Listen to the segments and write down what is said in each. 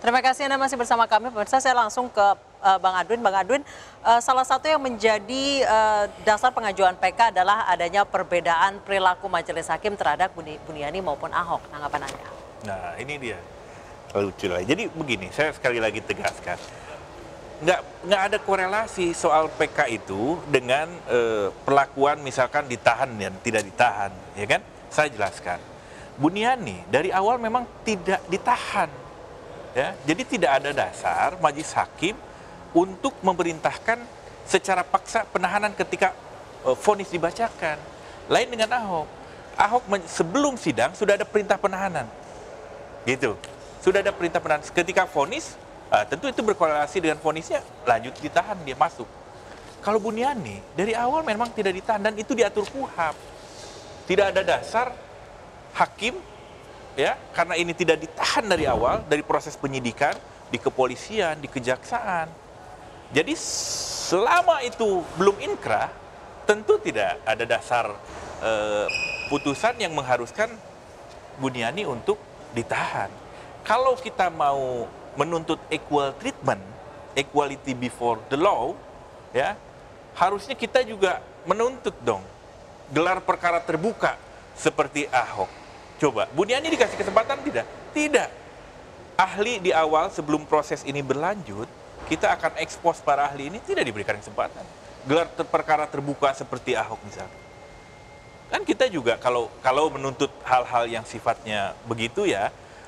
Terima kasih Anda masih bersama kami. Pemirsa, saya langsung ke Bang Adwin. Bang Adwin, salah satu yang menjadi dasar pengajuan PK adalah adanya perbedaan perilaku majelis hakim terhadap Buniani maupun Ahok. Tanggapan Anda? Nah, ini dia. Lucu lah. Jadi begini, saya sekali lagi tegaskan. Nggak ada korelasi soal PK itu dengan perlakuan misalkan ditahan dan tidak ditahan. Ya kan? Saya jelaskan. Buniani dari awal memang tidak ditahan. Ya, jadi tidak ada dasar majelis hakim untuk memerintahkan secara paksa penahanan ketika vonis dibacakan. Lain dengan Ahok. Ahok sebelum sidang sudah ada perintah penahanan. Gitu. Sudah ada perintah penahanan. Ketika vonis, tentu itu berkorelasi dengan vonisnya, lanjut ditahan, dia masuk. Kalau Buniani dari awal memang tidak ditahan dan itu diatur KUHAP. Tidak ada dasar hakim, ya, karena ini tidak ditahan dari awal, dari proses penyidikan, di kepolisian, di kejaksaan. Jadi selama itu belum inkrah, tentu tidak ada dasar putusan yang mengharuskan Buniani untuk ditahan. Kalau kita mau menuntut equal treatment, equality before the law, ya, harusnya kita juga menuntut dong gelar perkara terbuka seperti Ahok. Coba, Buniani dikasih kesempatan tidak? Tidak. Ahli di awal sebelum proses ini berlanjut, kita akan ekspos para ahli ini tidak diberikan kesempatan. Gelar perkara terbuka seperti Ahok misalnya. Kan kita juga kalau menuntut hal-hal yang sifatnya begitu ya,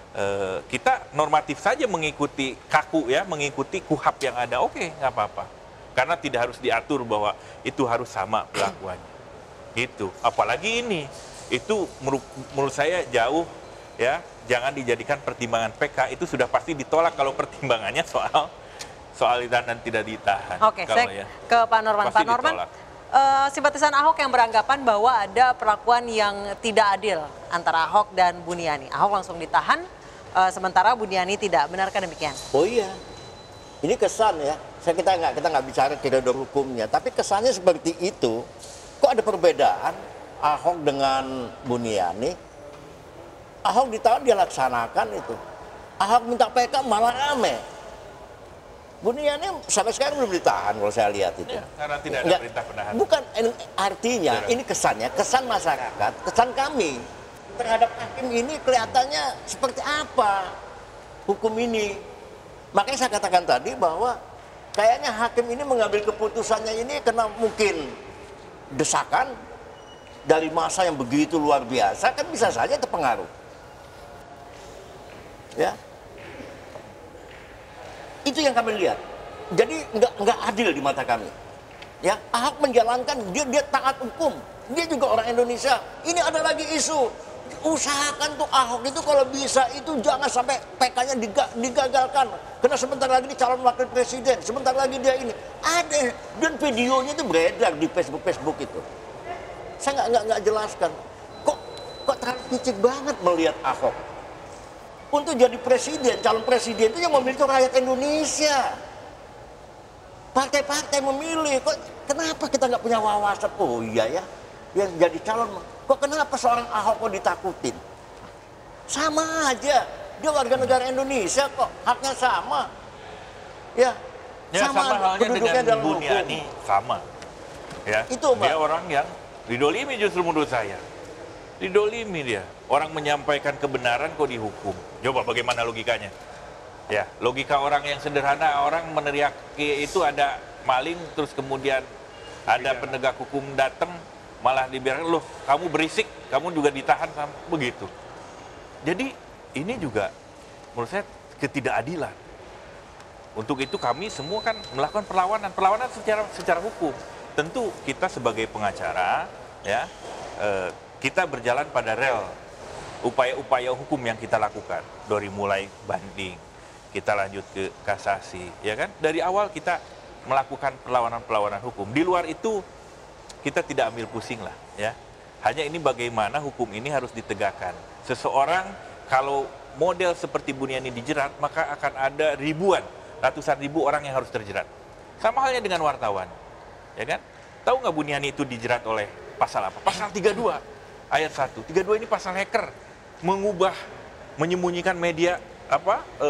kita normatif saja mengikuti kaku ya, mengikuti KUHAP yang ada. Oke, nggak apa-apa. Karena tidak harus diatur bahwa itu harus sama perlakuannya. Gitu. Apalagi ini. Itu menurut saya jauh ya, jangan dijadikan pertimbangan PK, itu sudah pasti ditolak kalau pertimbangannya soal ditahan dan tidak ditahan. Oke, saya ke Pak Norman. Pak Norman, simpatisan Ahok yang beranggapan bahwa ada perlakuan yang tidak adil antara Ahok dan Buniani. Ahok langsung ditahan, sementara Buniani tidak. Benarkah demikian? Oh iya, ini kesan ya. Kita nggak bicara koridor hukumnya, tapi kesannya seperti itu. Kok ada perbedaan Ahok dengan Buniani? Ahok ditahan dia laksanakan itu. Ahok minta PK malah rame. Buniani sampai sekarang belum ditahan kalau saya lihat itu. Ya, karena tidak ada perintah penahanan. Bukan, artinya ini kesannya, kesan masyarakat, kesan kami terhadap hakim ini kelihatannya seperti apa hukum ini. Makanya saya katakan tadi bahwa kayaknya hakim ini mengambil keputusannya ini karena mungkin desakan dari masa yang begitu luar biasa, kan bisa saja terpengaruh. Ya, itu yang kami lihat. Jadi nggak adil di mata kami. Ya, Ahok menjalankan, dia taat hukum. Dia juga orang Indonesia. Ini ada lagi isu. Usahakan tuh Ahok itu kalau bisa itu jangan sampai PK-nya digagalkan. Karena sebentar lagi dia calon wakil presiden, sebentar lagi dia ini. Ada, dan videonya itu beredar di Facebook itu. Saya nggak jelaskan. Kok terlalu picik banget melihat Ahok. Untuk jadi presiden, calon presiden itu yang memilih itu rakyat Indonesia. Partai-partai memilih. Kenapa kita nggak punya wawasan? Oh iya ya, yang jadi calon. Kok kenapa seorang Ahok kok ditakutin? Sama aja. Dia warga negara Indonesia kok, haknya sama. Ya, sama halnya dengan Buniani, sama. Ya, itu, dia orang yang didolimi justru menurut saya. Didolimi dia. Orang menyampaikan kebenaran kok dihukum. Coba bagaimana logikanya? Ya, logika orang yang sederhana, orang meneriaki itu ada maling, terus kemudian ada penegak hukum datang, malah dibiarkan, loh kamu berisik, kamu juga ditahan sama begitu. Jadi ini juga menurut saya ketidakadilan. Untuk itu kami semua kan melakukan perlawanan secara hukum. Tentu kita sebagai pengacara, ya, kita berjalan pada rel upaya-upaya hukum yang kita lakukan. Dari mulai banding, kita lanjut ke kasasi, ya kan? Dari awal kita melakukan perlawanan hukum. Di luar itu kita tidak ambil pusing lah, ya. Hanya ini bagaimana hukum ini harus ditegakkan. Seseorang kalau model seperti Buniani dijerat, maka akan ada ratusan ribu orang yang harus terjerat. Sama halnya dengan wartawan, ya kan? Tahu nggak Buniani itu dijerat oleh pasal apa? Pasal 32 ayat 1. 32 ini pasal hacker, menyembunyikan media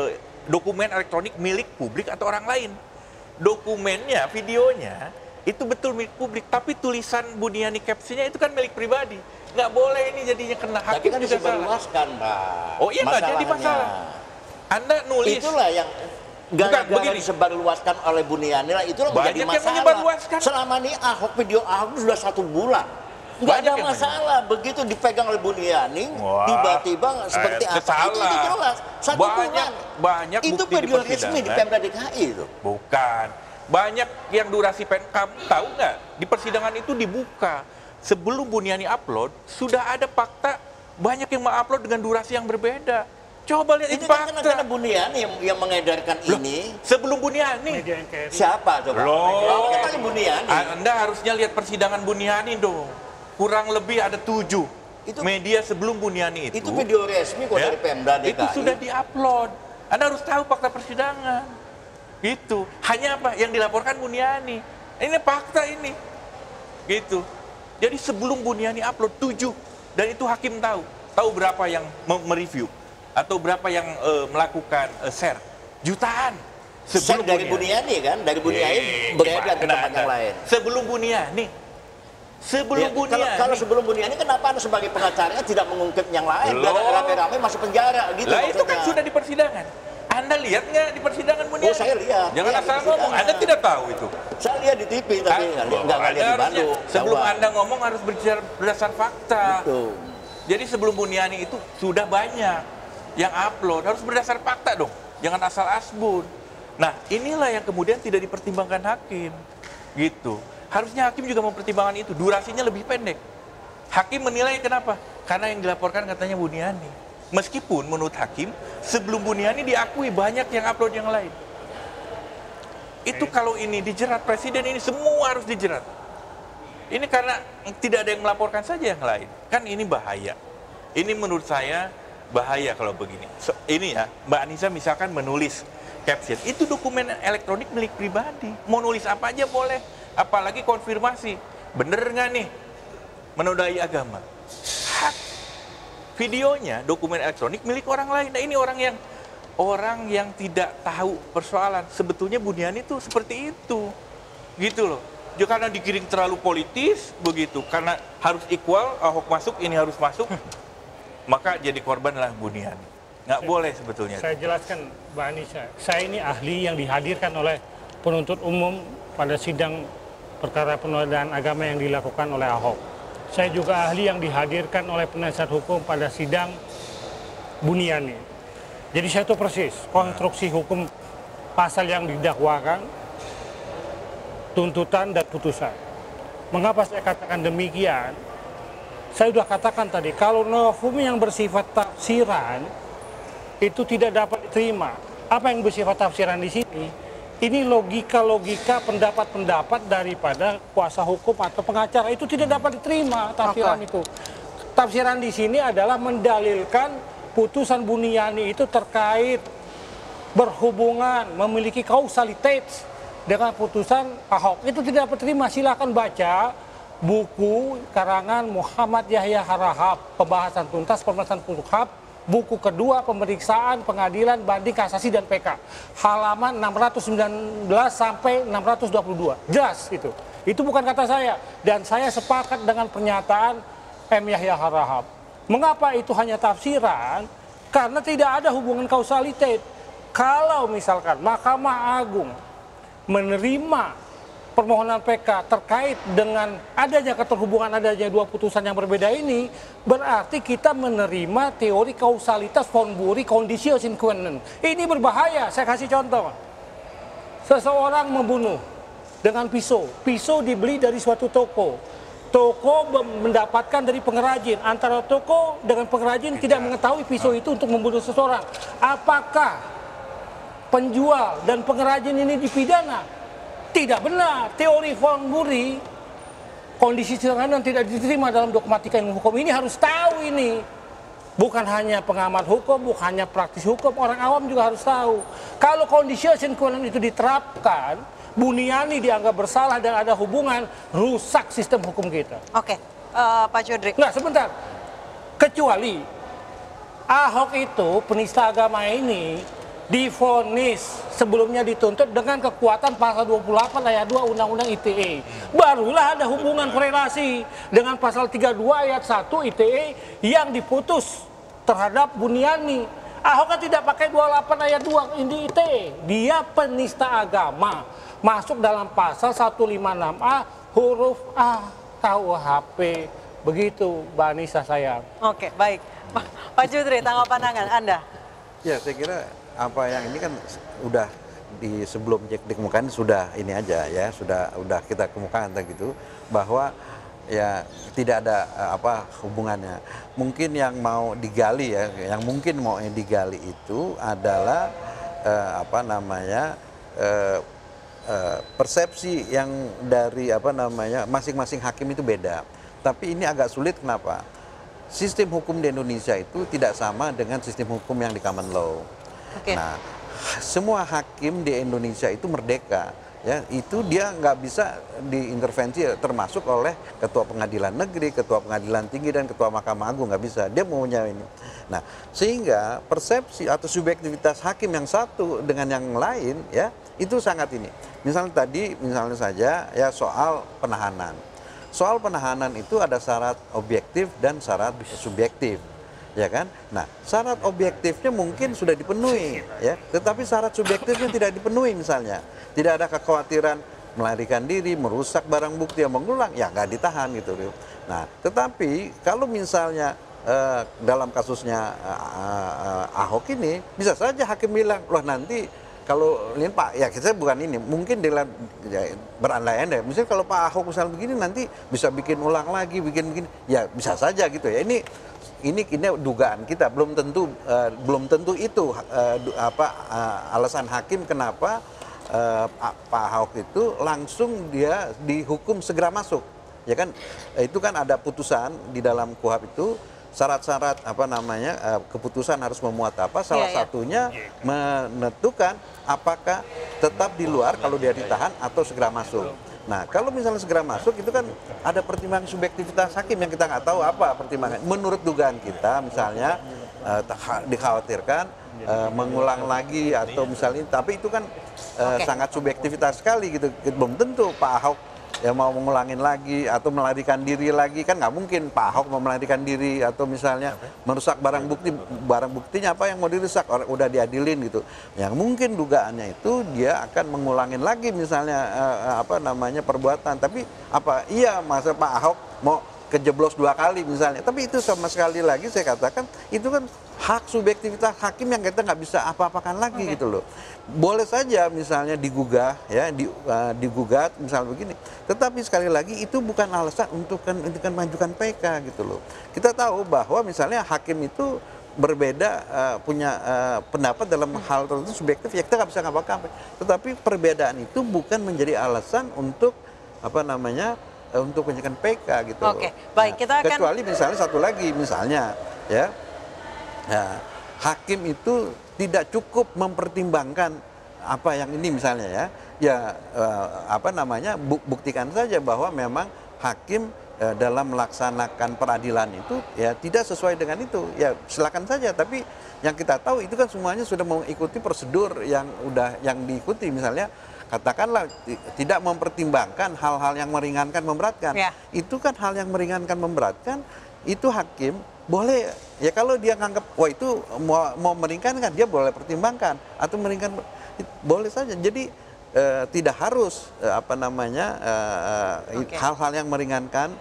dokumen elektronik milik publik atau orang lain. Dokumennya, videonya itu betul milik publik, tapi tulisan Buniani captionnya itu kan milik pribadi. Nggak boleh ini jadinya kena Tapi hakim kan juga salah. disebarluaskan, Pak. Oh iya, nggak jadi Masalahnya. masalah. Anda nulis. Itulah yang Bukan, gara-gara begini. disebarluaskan oleh Buniani lah, itulah Banyak menjadi yang masalah. menyebarluaskan. Selama ini video Ahok itu sudah 1 bulan. Nggak Banyak ada yang masalah, begitu dipegang oleh Buniani, Wah, tiba-tiba seperti apa, itu salah. jelas. 1 bulan. Banyak Itu bukti di video resmi di persidangan. Pemda DKI itu. Bukan. Banyak yang durasi kamu tahu nggak? Di persidangan itu dibuka. Sebelum Buniani upload, sudah ada fakta banyak yang mengupload dengan durasi yang berbeda. Coba lihat Itu itu kan fakta. karena Buniani yang mengedarkan ini. Sebelum Buniani. Siapa coba? Loh. Itu kan Buniani. Anda harusnya lihat persidangan Buniani dong. Kurang lebih ada 7 media sebelum Buniani itu. Itu video resmi kok dari Pemda DKI. Itu sudah diupload. Anda harus tahu fakta persidangan. Gitu. Hanya apa? Yang dilaporkan Buniani. Ini fakta ini. Gitu. Jadi sebelum Buniani upload 7. Dan itu hakim tahu. Tahu berapa yang mereview. Atau berapa yang melakukan share. Jutaan. Sebelum dari Buniani kan? Dari Buniani beredar ke tempat yang lain. Sebelum Buniani. Sebelum Buniani. Kalau sebelum Buniani, kenapa Anda sebagai pengacaranya tidak mengungkap yang lain? Biar rame-rame masuk penjara gitu Lah itu kan maksudnya. sudah di persidangan. Anda lihat nggak di persidangan Buniani? Oh, saya lihat. Jangan Lihat asal di ngomong. persidangan. Anda tidak tahu itu. Saya lihat di TV tapi nggak lihat di Harusnya Bandung. sebelum Jauh. Anda ngomong harus berbicara berdasar fakta. Tuh. Jadi sebelum Buniani itu sudah banyak yang upload, harus berdasar fakta dong. Jangan asal asbun. Nah, inilah yang kemudian tidak dipertimbangkan hakim. Gitu. Harusnya hakim juga mempertimbangkan itu. Durasinya lebih pendek. Hakim menilai kenapa? Karena yang dilaporkan katanya Buniani. Meskipun menurut hakim, sebelum Buniani diakui banyak yang upload yang lain. Itu kalau ini dijerat presiden, ini semua harus dijerat. Ini karena tidak ada yang melaporkan saja yang lain. Kan ini bahaya. Ini menurut saya bahaya kalau begini. Ini ya, Mbak Anissa misalkan menulis caption, itu dokumen elektronik milik pribadi. Mau nulis apa aja boleh, apalagi konfirmasi. Bener nggak nih menodai agama? Hak. Videonya, dokumen elektronik milik orang lain. Nah ini orang yang tidak tahu persoalan. Sebetulnya Buniani itu seperti itu. Gitu loh. Jadi karena digiring terlalu politis, begitu. Karena harus equal, Ahok masuk, ini harus masuk. Maka jadi korban lah Buniani. Nggak boleh sebetulnya. Saya jelaskan, Mbak Anissa. Saya ini ahli yang dihadirkan oleh penuntut umum pada sidang perkara penodaan agama yang dilakukan oleh Ahok. Saya juga ahli yang dihadirkan oleh penasihat hukum pada sidang Buniani. Jadi saya tahu persis konstruksi hukum pasal yang didakwakan, tuntutan dan putusan. Mengapa saya katakan demikian? Saya sudah katakan tadi, kalau novum yang bersifat tafsiran itu tidak dapat diterima. Apa yang bersifat tafsiran di sini? Ini logika-logika pendapat-pendapat daripada kuasa hukum atau pengacara, itu tidak dapat diterima tafsiran itu. Tafsiran di sini adalah mendalilkan putusan Buniani itu terkait berhubungan, memiliki kausalitas dengan putusan Ahok. Itu tidak dapat diterima. Silakan baca buku karangan Muhammad Yahya Harahap, pembahasan tuntas permasalahan Kuhap, buku kedua pemeriksaan pengadilan banding kasasi dan PK, halaman 619 sampai 622. Jelas itu. Itu bukan kata saya, dan saya sepakat dengan pernyataan M. Yahya Harahap. Mengapa itu hanya tafsiran? Karena tidak ada hubungan kausalitas. Kalau misalkan Mahkamah Agung menerima permohonan PK terkait dengan adanya keterhubungan adanya dua putusan yang berbeda ini, berarti kita menerima teori kausalitas von Bury conditio sine qua non. Ini berbahaya. Saya kasih contoh. Seseorang membunuh dengan pisau. Pisau dibeli dari suatu toko. Toko mendapatkan dari pengrajin. Antara toko dengan pengrajin tidak mengetahui pisau itu untuk membunuh seseorang. Apakah penjual dan pengrajin ini dipidana? Tidak benar. Teori von Bury kondisi yang tidak diterima dalam dogmatika ilmu hukum ini harus tahu ini. Bukan hanya pengamat hukum, bukan hanya praktis hukum, orang awam juga harus tahu. Kalau kondisi sine qua non itu diterapkan, Buniani dianggap bersalah dan ada hubungan, rusak sistem hukum kita. Oke, Pak Jodrik. Enggak, sebentar. Kecuali Ahok itu penista agama ini divonis sebelumnya dituntut dengan kekuatan pasal 28 ayat 2 Undang-Undang ITE. Barulah ada hubungan korelasi dengan pasal 32 ayat 1 ITE yang diputus terhadap Buniani. Ahok kan tidak pakai 28 ayat 2 ini ITE. Dia penista agama. Masuk dalam pasal 156A huruf A KUHP. Begitu, Mbak Anissa sayang. Oke, baik. Pak Judri, tanggapan Anda? Ya, saya kira apa yang ini kan udah di sebelum dikemukakan sudah ini aja ya, sudah kita kemukakan gitu bahwa ya tidak ada apa hubungannya. Mungkin yang mau digali ya, yang mungkin mau digali itu adalah apa namanya persepsi yang dari apa namanya masing-masing hakim itu beda. Tapi ini agak sulit kenapa? Sistem hukum di Indonesia itu tidak sama dengan sistem hukum yang di common law. Oke. Nah, semua hakim di Indonesia itu merdeka, ya itu dia nggak bisa diintervensi termasuk oleh ketua pengadilan negeri, ketua pengadilan tinggi dan ketua mahkamah agung nggak bisa. Dia maunya ini. Nah, sehingga persepsi atau subjektivitas hakim yang satu dengan yang lain, ya itu sangat ini. Misalnya tadi, misalnya saja ya soal penahanan. Soal penahanan itu ada syarat objektif dan syarat subjektif, ya kan? Nah, syarat objektifnya mungkin sudah dipenuhi, ya, tetapi syarat subjektifnya tidak dipenuhi misalnya. Tidak ada kekhawatiran melarikan diri, merusak barang bukti yang mengulang, ya nggak ditahan gitu. Nah, tetapi kalau misalnya dalam kasusnya Ahok ini, bisa saja hakim bilang, loh nanti kalau ini Pak, ya kita bukan ini, mungkin ya, berandai-andai. Misalnya kalau Pak Ahok misalnya begini nanti bisa bikin ulang lagi, bikin, ya bisa saja gitu ya. Ini dugaan kita, belum tentu itu alasan hakim kenapa Pak Ahok itu langsung dia dihukum segera masuk, ya kan? Itu kan ada putusan di dalam KUHP itu. Syarat-syarat apa namanya keputusan harus memuat apa, salah satunya menentukan apakah tetap di luar kalau dia ditahan atau segera masuk. Nah, kalau misalnya segera masuk itu kan ada pertimbangan subjektivitas hakim yang kita nggak tahu apa pertimbangan. Menurut dugaan kita misalnya dikhawatirkan mengulang lagi atau misalnya, tapi itu kan sangat subjektivitas sekali gitu. Belum tentu Pak Ahok ya mau mengulangin lagi atau melarikan diri lagi, kan nggak mungkin Pak Ahok mau melarikan diri atau misalnya merusak barang buktinya apa yang mau dirusak, orang udah diadilin gitu. Yang mungkin dugaannya itu dia akan mengulangin lagi misalnya apa namanya perbuatan, tapi apa iya masa Pak Ahok mau kejeblos 2 kali misalnya, tapi itu sama sekali lagi saya katakan itu kan hak subjektivitas hakim yang kita nggak bisa apa-apakan lagi gitu loh. Boleh saja misalnya digugah ya, digugat misalnya begini, tetapi sekali lagi itu bukan alasan untuk mengajukan PK gitu loh. Kita tahu bahwa misalnya hakim itu berbeda, punya pendapat dalam hal tertentu subjektif, ya kita nggak bisa ngapa-ngapain. Tetapi perbedaan itu bukan menjadi alasan untuk apa namanya untuk mengajukan PK gitu loh. Oke, baik, kita akan kecuali misalnya satu lagi misalnya ya. Nah, hakim itu tidak cukup mempertimbangkan apa yang ini misalnya ya apa namanya buktikan saja bahwa memang hakim dalam melaksanakan peradilan itu ya tidak sesuai dengan itu, ya silakan saja. Tapi yang kita tahu itu kan semuanya sudah mengikuti prosedur yang diikuti, misalnya katakanlah tidak mempertimbangkan hal-hal yang meringankan memberatkan. Ya. Itu kan hal yang meringankan memberatkan, itu hakim boleh ya kalau dia nganggap wah itu mau meringankan, dia boleh pertimbangkan atau meringankan boleh saja. Jadi tidak harus apa namanya hal-hal yang meringankan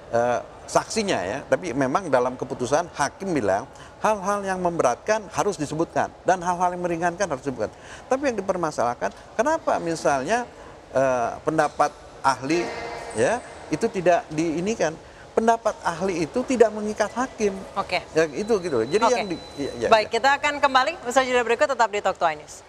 saksinya ya, tapi memang dalam keputusan hakim bilang hal-hal yang memberatkan harus disebutkan dan hal-hal yang meringankan harus disebutkan. Tapi yang dipermasalahkan kenapa misalnya pendapat ahli ya itu tidak diinikan. Pendapat ahli itu tidak mengikat hakim. Oke. Ya, itu gitu. Jadi yang Baik, kita akan kembali usaha jeda berikut, tetap di Talk to Anies.